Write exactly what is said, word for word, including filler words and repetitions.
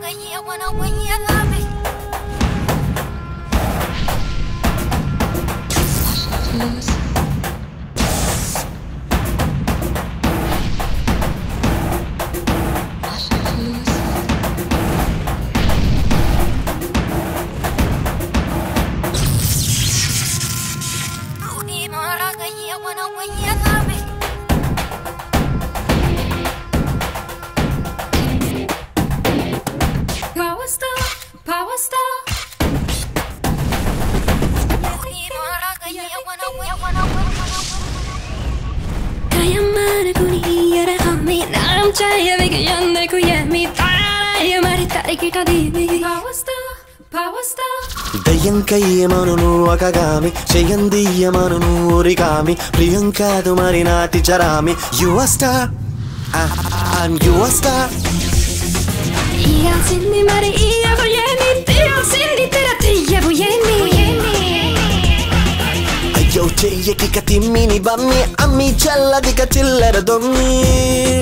దయ్యంకయ్యమను ఒకగామి చెయ్యందియ్యమను ఊరిగామి ప్రియంకాదు మరి నాటి చరామి your star I'm your star ఇయాల్సింది మరి ఇయ్యబోయేమి తీయాల్సింది తెర తీయబోయేమి అయ్యో చెయ్యకిక తిమ్మిని బమ్మి అమ్మి చల్లదిక చిల్లర దొమ్మి